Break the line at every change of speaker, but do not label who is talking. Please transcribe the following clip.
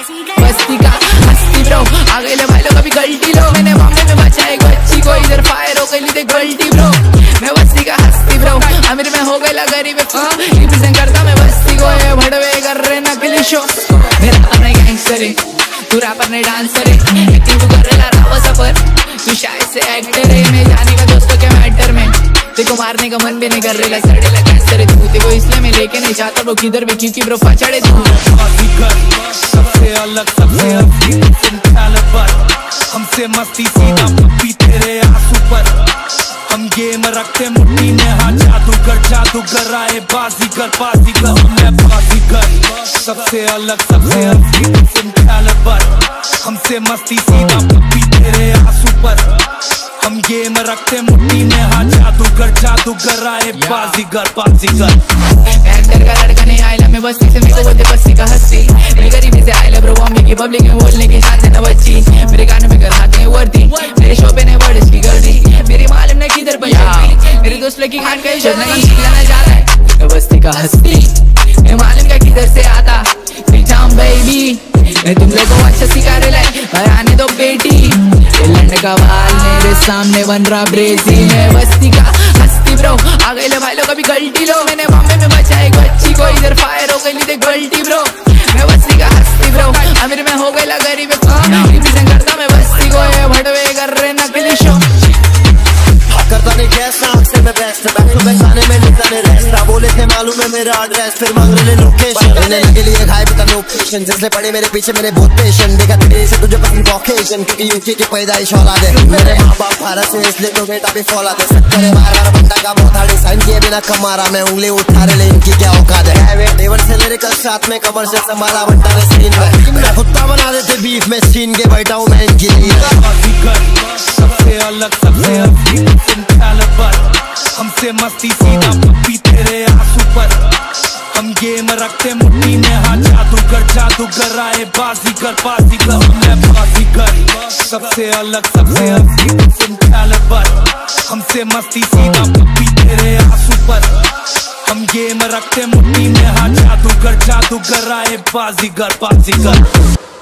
बस्ती का हस्ती ब्रो, आ गए भाई लोग अभी गलती लो। मैंने मामले में बचा एक बच्ची को, इधर फायर हो गई गलती ब्रो। मैं बस्ती का हस्ती ब्रो, अमीर में हो गया गरीब रिप्रेजेंट करता मैं बस्ती को। ये भड़वे कर रहे नकली शो, मेरा अपना गैंगस्टर है, तू रैपर नहीं डांसर है। एक्टिंग तू कर रहा रावा सफर, तू शायद से एक्टर है। मैं जाने का दोस्तों के मैटर में, तेको मारने का मन भी नहीं कर रहा। सड़ेला कैंसर है तू, तेको इसलिए मैं लेके नहीं जाता ब्रो किधर भी, क्योंकि ब्रो फचड़े तू।
सबसे अलग सबसे हमसे मस्ती सीधा पप्पी तेरे आंसू पर। हम गेम रखते मुट्ठी में, हाँ जादूगर आए बाजीगर बाजीगर, मैं बाजीगर। सबसे अलग सबसे हमसे मस्ती सीधा पप्पी तेरे आंसू पर। हम गेम रखते मुट्ठी में, हाँ जादूगर आए बाजीगर बाजीगर।
एक्टर का लड़का नहीं आयला, मैं बस्ती से मेरे को बोलते बस्ती का हस्ती। मेरी गरीबी से आयला ब्रो, मम्मी की पब्लिक में बोलने की शान से न बच्ची। मेरे गाने में कराते हैं वर्दी, मेरे शो पे ने वर्ड इसकी कर दी। मेरी मालूम नहीं किधर पंजाबी, मेरी दोस्त लड़की खान का इज्जत नहीं जाना जा रहा है। मैं बस्ती का हस्ती, मैं मालूम का किधर से आता पीछाम बेबी। मैं तुम लोगों को अच्छा सिखा रहा है, आने दो बेटी। लंड का बाल मेरे सामने बन रहा ब्रेजी। मैं बस्ती का हस्ती ब्रो, आ गए भाई लोग अभी गलती लो। मैंने मामले में बचा एक बच्ची को, इधर फायर हो गई गलती ब्रो। मैं बस्ती का हस्ती ब्रो, अमीर में हो गया गरीब रिप्रेजेंट करता मैं बस्ती को। ये भड़वे कर रहे नकली शो,
करता नहीं कैश ना अक्सर मैं बेस्ट। बैक टू बैक आने में निकला नहीं रेस्ट, बोले थे मालूम है मेरा एड्रेस, फिर मांग रहे लोकेशन। लेने के लिए खाए बिता नो पेशेंस, जिसने पड़े मेरे पीछे मैंने बहुत पेशेंट। देखा तेरे से तुझे पसंद ऑकेजन, क्योंकि यूके की पैदाइश औलाद है। मेरे माँ बाप भारत से, इसलिए तो बेटा भी फौलाद है। सकते हैं बार बंदा का बहुत हार्ड साइन किए बिना कमारा, मैं उंगली उठा रहे इनकी क्या औकात है। टेबल से लिरिकल साथ में कमर से संभाला बनता है स्क्रीन पर। कुत्ता बना देते बीफ में सीन के बैठा हूँ मैं इनकी लिए।
सबसे अलग सबसे हमसे मस्ती सीधा पप्पी तेरे आंसू पर। हम गेम रखते मुट्ठी में, हाँ जादूगर आए बाजीगर बाजीगर, मैं बाजीगर। सबसे अलग सबसे हमसे मस्ती सीधा पप्पी तेरे आंसू पर। हम गेम रखते मुट्ठी में, हाँ जादूगर आए बाजीगर बाजीगर।